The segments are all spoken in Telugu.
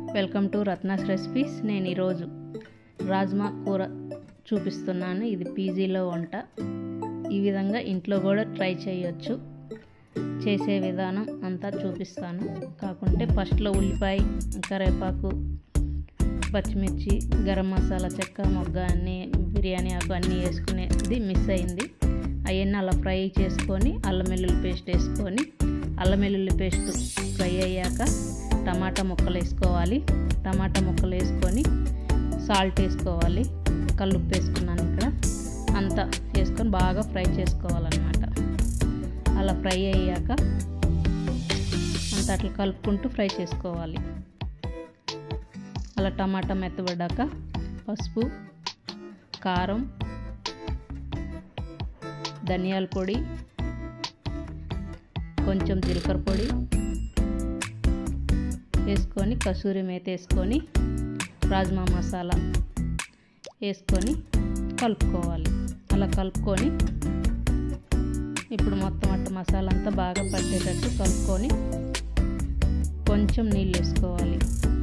Welcome to Ratna's recipes. నేను ఈరోజు రాజ్మా కూర చూపిస్తున్నాను. ఇది పీజీలో వంట. ఈ విధంగా ఇంట్లో కూడా ట్రై చేయొచ్చు. చేసే విధానం అంతా చూపిస్తాను. కాకుంటే ఫస్ట్లో ఉల్లిపాయ, కరివేపాకు, పచ్చిమిర్చి, గరం మసాలా, చెక్క, మొగ్గ అన్నీ, బిర్యానీ ఆకు అన్నీ వేసుకునేది మిస్ అయింది. అవన్నీ అలా ఫ్రై చేసుకొని అల్లం వెల్లుల్లి పేస్ట్ వేసుకొని, అల్లం వెల్లుల్లి పేస్ట్ ఫ్రై అయ్యాక టమాటా ముక్కలు వేసుకోవాలి. టమాటా ముక్కలు వేసుకొని సాల్ట్ వేసుకోవాలి. కల్లుప్పు వేసుకున్నాను ఇక్కడ. అంతా వేసుకొని బాగా ఫ్రై చేసుకోవాలన్నమాట. అలా ఫ్రై అయ్యాక అంతా అట్లా కలుపుకుంటూ ఫ్రై చేసుకోవాలి. అలా టమాటా మెత్తబడ్డాక పసుపు, కారం, ధనియాల పొడి, కొంచెం జీలకర్ర పొడి వేసుకొని, కసూరి మేతి వేసుకొని, రాజ్మా మసాలా వేసుకొని కలుపుకోవాలి. అలా కలుపుకొని ఇప్పుడు మొత్తం మసాలా అంతా బాగా పట్టేటట్టు కలుపుకొని కొంచెం నీళ్ళు వేసుకోవాలి.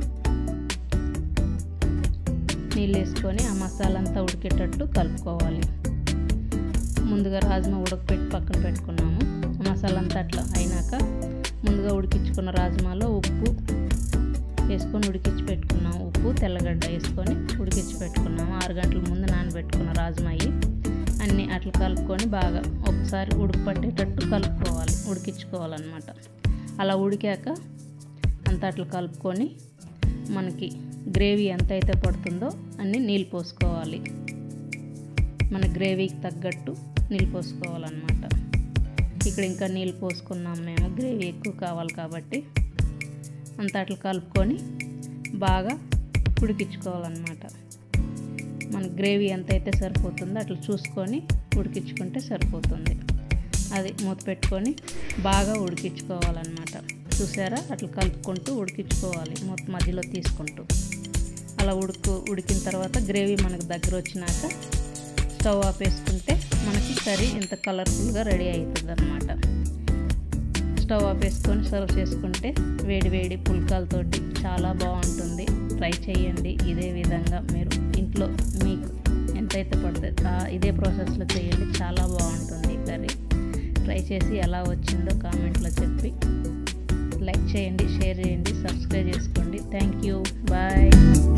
నీళ్ళు వేసుకొని ఆ మసాలా అంతా ఉడికేటట్టు కలుపుకోవాలి. ముందుగా రాజ్మా ఉడకపెట్టి పక్కన పెట్టుకున్నాము. మసాలా అంతా అట్లా అయినాక ముందుగా ఉడికించుకున్న రాజ్మాలో ఉప్పు వేసుకొని ఉడికించి పెట్టుకున్నాము. ఉప్పు, తెల్లగడ్డ వేసుకొని ఉడికించి పెట్టుకున్నాము. 6 గంటల ముందు నానబెట్టుకున్న రాజ్మాయి అన్నీ అట్లా కలుపుకొని బాగా ఒకసారి ఉడుకు పట్టేటట్టు కలుపుకోవాలి, ఉడికించుకోవాలన్నమాట. అలా ఉడికాక అంతా అట్లా కలుపుకొని మనకి గ్రేవీ ఎంత అయితే పడుతుందో అన్నీ నీళ్ళు పోసుకోవాలి. మన గ్రేవీకి తగ్గట్టు నీళ్ళు పోసుకోవాలన్నమాట. ఇక్కడ ఇంకా నీళ్ళు పోసుకున్నాం మేము, గ్రేవీ ఎక్కువ కావాలి కాబట్టి. అంతా అట్లా కలుపుకొని బాగా ఉడికించుకోవాలన్నమాట. మన గ్రేవీ ఎంత అయితే సరిపోతుందో అట్లా చూసుకొని ఉడికించుకుంటే సరిపోతుంది. అది మూత పెట్టుకొని బాగా ఉడికించుకోవాలన్నమాట. చూసారా, అట్లా కలుపుకుంటూ ఉడికించుకోవాలి, మొత్తం మధ్యలో తీసుకుంటూ. అలా ఉడికిన తర్వాత గ్రేవీ మనకు దగ్గర వచ్చినాక స్టవ్ ఆఫ్ వేసుకుంటే మనకి కర్రీ ఇంత కలర్ఫుల్గా రెడీ అవుతుంది అన్నమాట. స్టవ్ ఆఫ్ వేసుకొని సర్వ్ చేసుకుంటే వేడి వేడి పుల్కాలతోటి చాలా బాగుంటుంది. ట్రై చేయండి. ఇదే విధంగా మీరు ఇంట్లో మీకు ఎంతైతే పడుతుంది ఇదే ప్రాసెస్లో చేయండి. చాలా బాగుంటుంది ఈ కర్రీ. ట్రై చేసి ఎలా వచ్చిందో కామెంట్లో చెప్పి లైక్ చేయండి, షేర్ చేయండి, సబ్స్క్రైబ్ చేసుకోండి. Thank you. బాయ్.